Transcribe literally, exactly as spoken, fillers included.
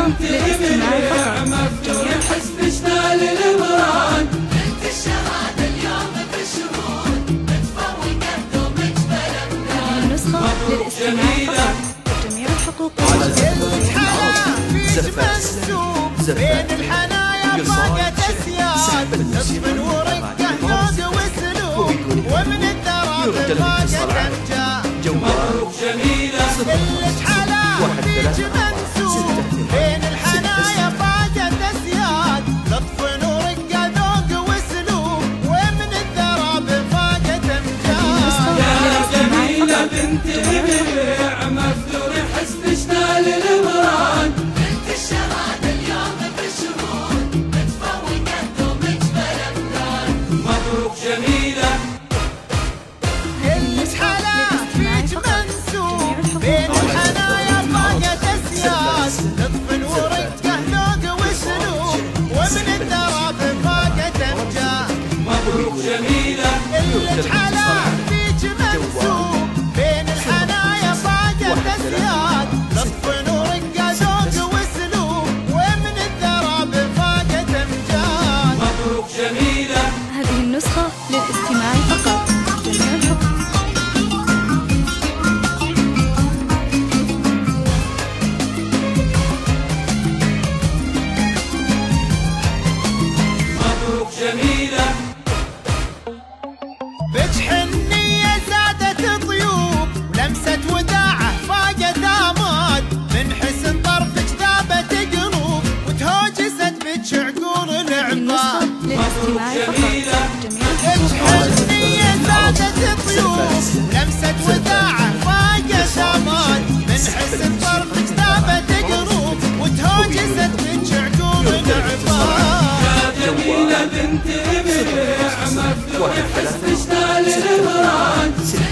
للاستماع فقط. جميع حسب للمران انت الشهاده اليوم في الشهود متفوقه دومك بلدنا. هذه النسخة للاستماع فقط. جميع الحقوق بين الحنايا فاقت اسياد نصف ورقه ذوق واسلوب ومن التراب فاقت امجاد. مبروك جميله كلش حلا فيك منسوب بين الحنايا فاقت اسياد لطف ورقه ذوق واسلوب ومن التراب فاقت امجاد. يا جميله بنت ربيع مفتوح حسب شنال الامران انت الشهاده اليوم في الشهود متفوقه دومك بلدنا. مبروك جميله كلش حلا فيك منسوب بين الحنايا فاقت اسياد لطف ورقه ذوق واسلوب ومن التراب فاقت امجاد. مبروك جميله كلش حلا فيك منسوب بين الحنايا فاقت اسياد لطف ورقه ذوق واسلوب ومن التراب فاقت امجاد. مبروك جميله هذه النسخة للاستماع فقط. جميع الحقوق مبروك جميله بك حنية زادت طيوب ولمسة وداعة فاقت آماد من حسن طرفك ذابت قلوب وتهاجست بك عقول هذه النسخة العباد. للاستماع فقط. جميع بك الحقوق حنية زادت طيوب ولمسة وداعة فاقت آماد من حسن طرفك ذابت قلوب وتهاجست بك عقول العباد. يا جميله بنت ربيع مفتوح حسب شنال الامران